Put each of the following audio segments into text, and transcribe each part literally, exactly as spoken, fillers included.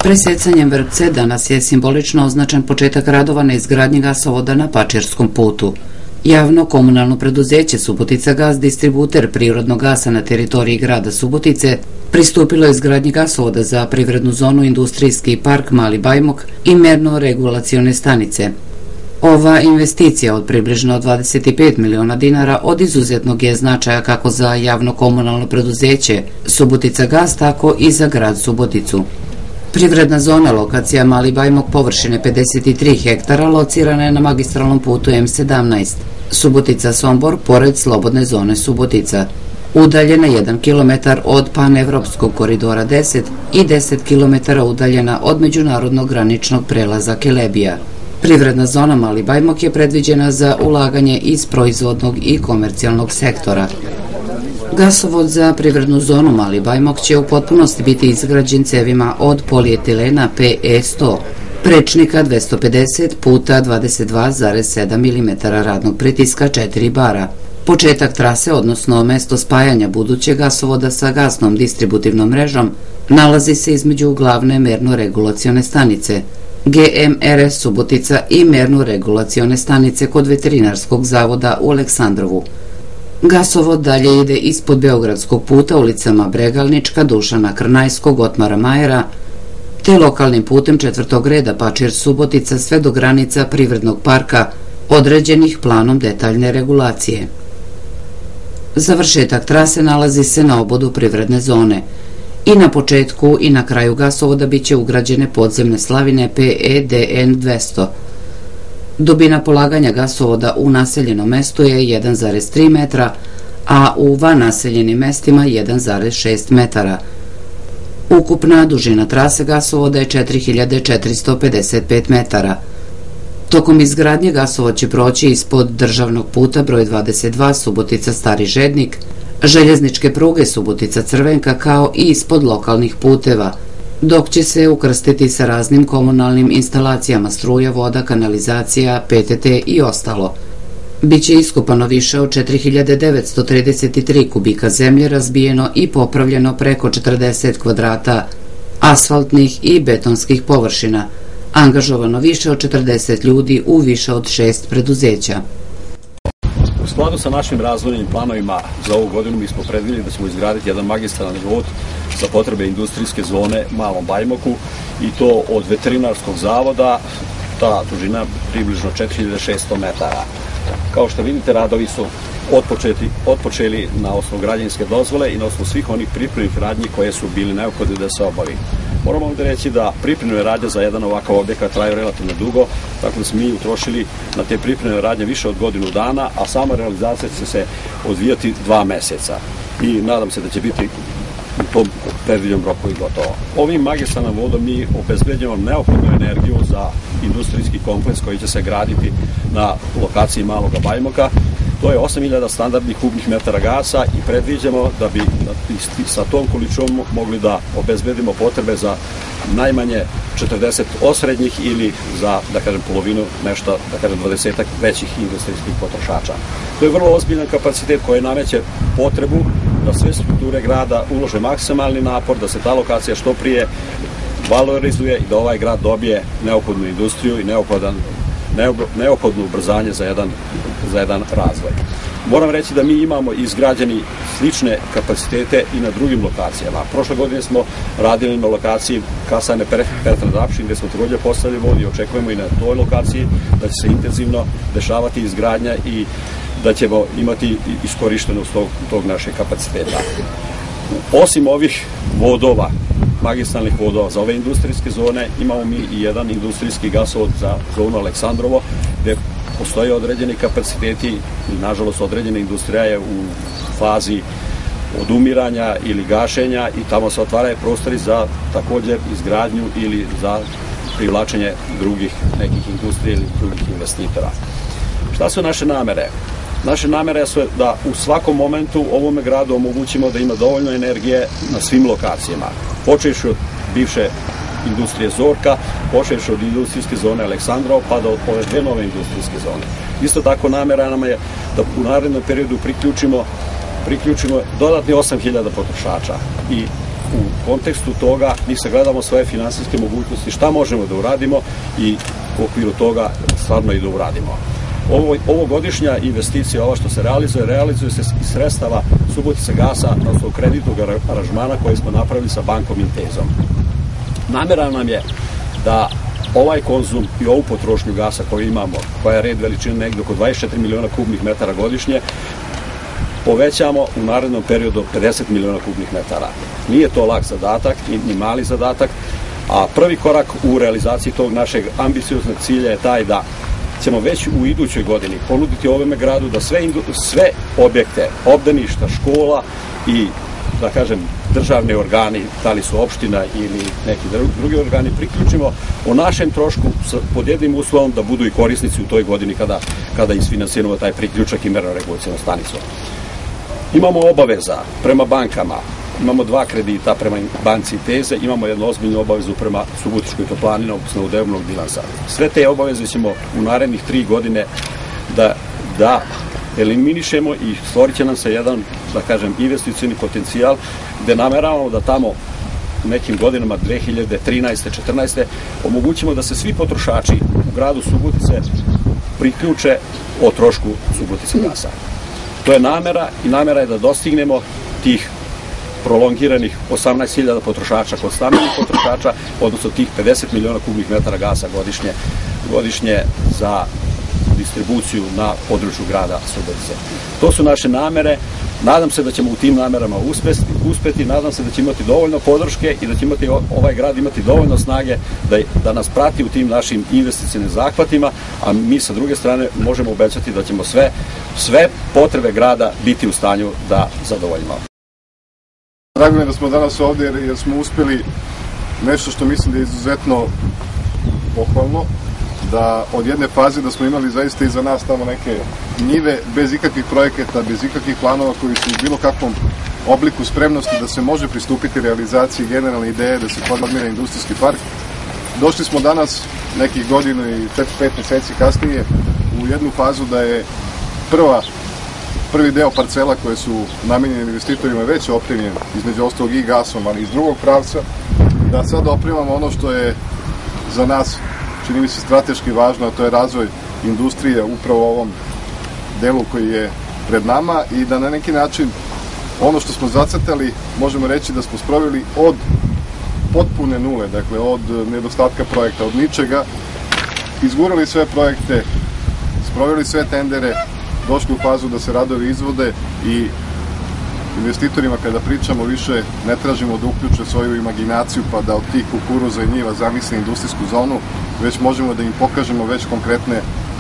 Presecanjem vrpce danas je simbolično označen početak radova na izgradnji gasovoda na Pačirskom putu. Javno komunalno preduzeće Subotica gas, distributer prirodnog gasa na teritoriji grada Subotice, pristupilo je izgradnji gasovoda za privrednu zonu Industrijski park Mali Bajmok i merno-regulacione stanice. Ova investicija od približno dvadeset pet miliona dinara od izuzetnog je značaja kako za javno komunalno preduzeće Subotica gas, tako i za grad Suboticu. Privredna zona lokacija Mali Bajmok površine pedeset tri hektara locirana je na magistralnom putu M sedamnaest, Subotica-Sombor, pored slobodne zone Subotica. Udaljena jedan kilometar od panevropskog koridora deset i deset kilometara udaljena od međunarodnog graničnog prelaza Kelebija. Privredna zona Mali Bajmok je predviđena za ulaganje iz proizvodnog i komercijalnog sektora. Gasovod za privrednu zonu Mali Bajmok će u potpunosti biti izgrađen cevima od polietilena P E sto, prečnika dvesta pedeset puta dvadeset dva zarez sedam milimetara radnog pritiska četiri bara. Početak trase, odnosno mesto spajanja budućeg gasovoda sa gasnom distributivnom mrežom, nalazi se između glavne merno-regulacione stanice G M R S Subotica i merno-regulacione stanice kod Veterinarskog zavoda u Aleksandrovu. Gasovod dalje ide ispod Beogradskog puta ulicama Bregalnička, Dušana Krnajskog, Otmara Majera, te lokalnim putem četvrtog reda Pačir Subotica sve do granica privrednog parka određenih planom detaljne regulacije. Završetak trase nalazi se na obodu privredne zone. I na početku i na kraju gasovoda biće ugrađene podzemne slavine P E D N dvesta. Dubina polaganja gasovoda u naseljenom mestu je jedan zarez tri metra, a u van naseljenim mestima jedan zarez šest metara. Ukupna dužina trase gasovoda je četiri hiljade četiristo pedeset pet metara. Tokom izgradnje gasovod će proći ispod državnog puta broj dvadeset dva Subotica Stari Žednik, željezničke pruge Subotica Crvenka, kao i ispod lokalnih puteva, dok će se ukrstiti sa raznim komunalnim instalacijama struja, voda, kanalizacija, P T T i ostalo. Biće iskopano više od četiri hiljade devetsto trideset tri kubika zemlje, razbijeno i popravljeno preko četrdeset kvadrata asfaltnih i betonskih površina, angažovano više od četrdeset ljudi u više od šest preduzeća. U skladu sa našim razvojnim planovima za ovu godinu mi smo predvidjeli da ćemo izgraditi jedan magistralni vod za potrebe industrijske zone Malom Bajmoku, i to od Veterinarskog zavoda, ta dužina približno četiri hiljade šesto metara. Kao što vidite, radovi su otpočeti, otpočeli na osnovu građevinske dozvole i na osnovu svih onih pripremnih radnji koje su bili neophodne da se obavi. Moramo ovdje reći da pripremne radnje za jedan ovakav objekat traju relativno dugo, tako da smo mi utrošili na te pripremne radnje više od godinu dana, a sama realizacija će se odvijati dva meseca i nadam se da će biti u tom predviđenom roku i gotovo. Ovim magistralnim vodom mi obezbeđujemo neophodnu energiju za industrijski kompleks koji će se graditi na lokaciji Maloga Bajmoka. To je osam hiljada standardnih kubnih metara gasa i predviđamo da bi sa tom količinom mogli da obezbedimo potrebe za najmanje četrdeset osrednjih ili za, da kažem, polovinu, nešto, da kažem, dvadesetak većih industrijskih potrošača. To je vrlo ozbiljan kapacitet koji nameće potrebu da sve strukture grada ulože maksimalni napor, da se ta lokacija što prije valorizuje i da ovaj grad dobije neophodnu industriju i neophodan neophodno ubrzanje za jedan, za jedan razvoj. Moram reći da mi imamo izgrađeni slične kapacitete i na drugim lokacijama. Prošle godine smo radili na lokaciji kasarne Petar Zapšin, gde smo također postavili vod i očekujemo i na toj lokaciji da će se intenzivno dešavati izgradnja i da ćemo imati iskorištenost tog, tog našeg kapaciteta. Osim ovih vodova, magistralnih vodova za ove industrijske zone, imamo mi i jedan industrijski gasovod za zonu Aleksandrovo, gde postoje određeni kapaciteti i nažalost određena industrija je u fazi odumiranja ili gašenja i tamo se otvaraju prostori za također izgradnju ili za privlačenje drugih nekih industrija ili drugih investitora. Šta su naše namere? Naše namere su da u svakom momentu ovome gradu omogućimo da ima dovoljno energije na svim lokacijama. Počevši od bivše industrije Zorka, počevši od industrijske zone Aleksandrova, pa do ove dve nove industrijske zone. Isto tako namera nam je da u narednom periodu priključimo, priključimo dodatni osam hiljada potrošača i u kontekstu toga mi sagledamo svoje finansijske mogućnosti, šta možemo da uradimo i u okviru toga stvarno i da uradimo. Ovo, ovogodišnja investicija, ova što se realizuje, realizuje se iz sredstava Subotica gasa, odnosno kreditnog aranžmana koji smo napravili sa bankom Intezom. Namera nam je da ovaj konzum i ovu potrošnju gasa koju imamo, koja je red veličine negdje oko dvadeset četiri miliona kubnih metara godišnje, povećamo u narednom periodu pedeset miliona kubnih metara. Nije to lak zadatak, ni mali zadatak, a prvi korak u realizaciji tog našeg ambicioznog cilja je taj da ćemo već u idućoj godini ponuditi ovome gradu da sve, sve objekte, obdaništa, škola i, da kažem, državni organi, da li su opština ili neki drugi organi, priključimo o našem trošku pod jednim uslovom da budu i korisnici u toj godini kada, kada isfinansiramo taj priključak i merno-regulacijnu stanicu. Imamo obaveza prema bankama, imamo dva kredita prema banci Inteze, imamo jednu ozbiljnu obavezu prema Subotičkoj toplani na osnovu deviznog bilansa. Sve te obaveze ćemo u narednih tri godine da, da eliminišemo i stvorit će nam se jedan, da kažem, investicioni potencijal gde nameravamo da tamo u nekim godinama dve hiljade trinaeste četrnaeste omogućimo da se svi potrošači u gradu Subotice priključe o trošku Subotica gasa. To je namera i namera je da dostignemo tih prolongiranih osamnaest hiljada potrošača kod stambenih potrošača, odnosno tih pedeset miliona kubnih metara gasa godišnje, godišnje za distribuciju na području grada Subotice. To su naše namere. Nadam se da ćemo u tim namerama uspeti, uspeti, nadam se da će imati dovoljno podrške i da će imati, ovaj grad imati dovoljno snage da, da nas prati u tim našim investicijnim zahvatima, a mi sa druge strane možemo obećati da ćemo sve, sve potrebe grada biti u stanju da zadovoljimo. Drago mi je da smo danas ovdje jer smo uspjeli nešto što mislim da je izuzetno pohvalno, da od jedne faze da smo imali zaista iza nas tamo neke njive bez ikakvih projekata, bez ikakvih planova koji su u bilo kakvom obliku spremnosti da se može pristupiti realizaciji generalne ideje da se formira industrijski park. Došli smo danas nekih godinu i četiri pet mjeseci kasnije u jednu fazu da je prva prvi deo parcela koje su namenjeni investitorima već opremljen, između ostalog i gasom, ali iz drugog pravca, da sad opremamo ono što je za nas, čini mi se, strateški važno, a to je razvoj industrije upravo u ovom delu koji je pred nama i da na neki način ono što smo zacrtali možemo reći da smo sproveli od potpune nule, dakle od nedostatka projekta, od ničega, izgurali sve projekte, sproveli sve tendere, došli u fazu da se radovi izvode i investitorima kada pričamo više ne tražimo da uključe svoju imaginaciju pa da od tih kukuruza i njiva zamisle industrijsku zonu, već možemo da im pokažemo već konkretne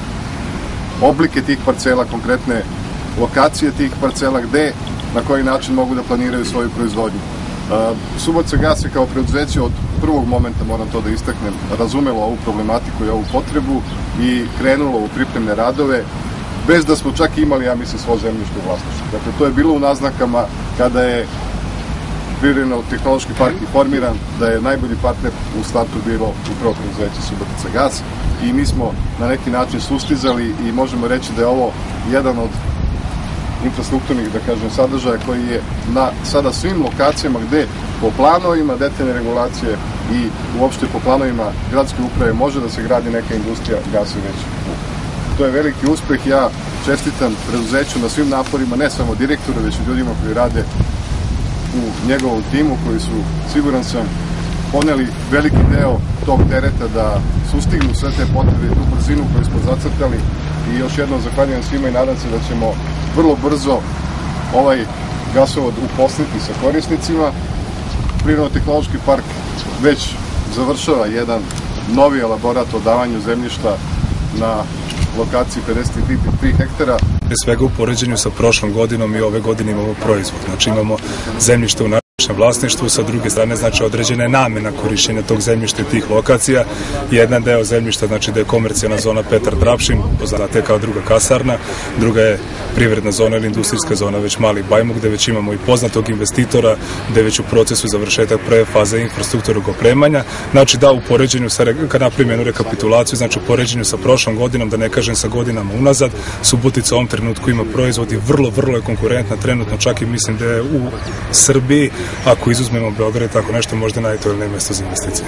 oblike tih parcela, konkretne lokacije tih parcela, gde, na koji način mogu da planiraju svoju proizvodnju. Subotica gas je kao preduzeće od prvog momenta, moram to da istaknem, razumelo ovu problematiku i ovu potrebu i krenulo u pripremne radove, bez da smo čak imali, ja mislim, svo zemljište u vlasništvu. Dakle, to je bilo u naznakama kada je Privredno-tehnološki park i formiran, da je najbolji partner u startu bilo upravo preduzeće Subotica gas i mi smo na neki način sustizali i možemo reći da je ovo jedan od infrastrukturnih, da kažem, sadržaja koji je na sada svim lokacijama gde po planovima detaljne regulacije i uopšte po planovima gradske uprave može da se gradi neka industrija, gas je već u. To je veliki uspeh. Ja čestitam preduzeću na svim naporima, ne samo direktoru, već i ljudima koji rade u njegovom timu, koji su, siguran sam, poneli veliki deo tog tereta da sustignu sve te potrebe i tu brzinu koju smo zacrtali i još jednom zahvaljujem svima i nadam se da ćemo vrlo brzo ovaj gasovod uposliti sa korisnicima. Prirodno-tehnološki park već završava jedan novi elaborat o davanju zemljišta na lokaciji pedeset tri hektara. Prije svega u poređenju sa prošlom godinom i ove godine imamo proizvod. Znači imamo zemljište u našem vlasništvu, sa druge strane znači određena je namena korišćenja tog zemljišta i tih lokacija. Jedan deo zemljišta znači da je komercijalna zona Petar Drapšin, poznate kao druga kasarna, druga je privredna zona ili industrijska zona već Mali Bajmok, gde već imamo i poznatog investitora, gde već u procesu završetak prve faze infrastrukturnog opremanja. Znači da u poređenju sa, kad napravim jednu rekapitulaciju, znači u poređenju sa prošlom godinom, da ne kažem sa godinama unazad, Subotica u ovom trenutku ima proizvod i vrlo, vrlo je konkurentna trenutno, čak i mislim da je u Srbiji ako izuzmemo Beograd, tako nešto možda najpovoljnije mjesto za investicije.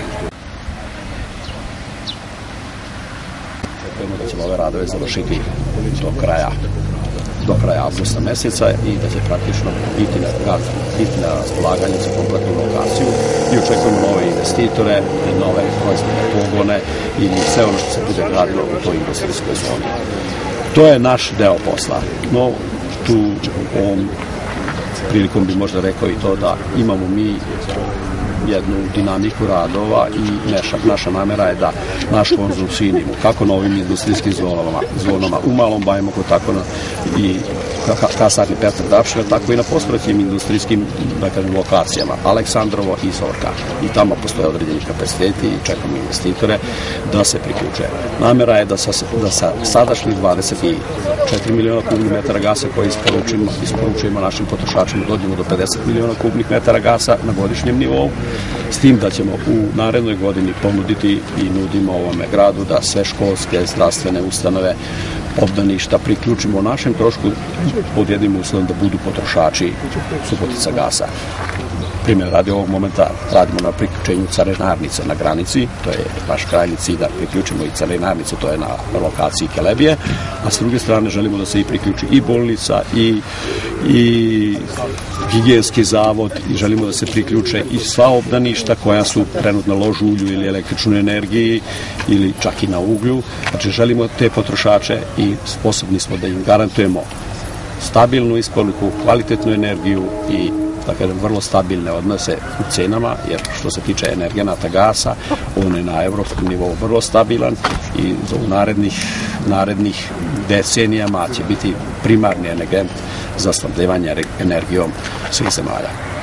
Očekujemo da ćemo ove radove završiti do kraja do kraja avgusta meseca i da će praktično biti na, biti na raspolaganju za kompletnu lokaciju i očekujemo nove investitore i nove proizvodne pogone i sve ono što se bude radilo u toj industrijskoj zoni. To je naš deo posla. No, tu ovom prilikom bi možda rekao i to da imamo mi jednu dinamiku radova i naša, naša namera je da naš konzum svinimo kako na ovim industrijskim zonama, zonama u Malom Bajmoku, tako na, i kasarni Petar Dapšina, tako i na pospraćim industrijskim, da kažem, lokacijama Aleksandrovo i Zorka. I tamo postoje određeni kapaciteti i čekamo investitore da se priključe. Namera je da sa, da sa sadašnjih dvadeset četiri miliona kubnih metara gasa koje isporučujemo, isporučujemo našim potrošačima dođemo do pedeset miliona kubnih metara gasa na godišnjem nivou, s tim da ćemo u narednoj godini ponuditi i nudimo ovome gradu da sve školske, zdravstvene ustanove, obdaništa priključimo našem trošku pod jednim uslovom da budu potrošači Subotica gasa. Primjer radi ovog momenta radimo na priključenju carinarnice na granici, to je baš krajnji cilj da priključimo i carinarnicu, to je na lokaciji Kelebije, a s druge strane želimo da se i priključi i bolnica i, i higijenski zavod i želimo da se priključe i sva obdaništa koja su trenutno ložu ulju ili električnoj energiji ili čak i na uglju. Znači želimo te potrošače i sposobni smo da im garantujemo stabilnu isporuku, kvalitetnu energiju i da kažem, vrlo stabilne odnose u cenama, jer što se tiče energenata gasa, on je na evropskom nivou vrlo stabilan i u narednih, narednih decenijama će biti primarni energent za snabdevanje energijom svih zemalja.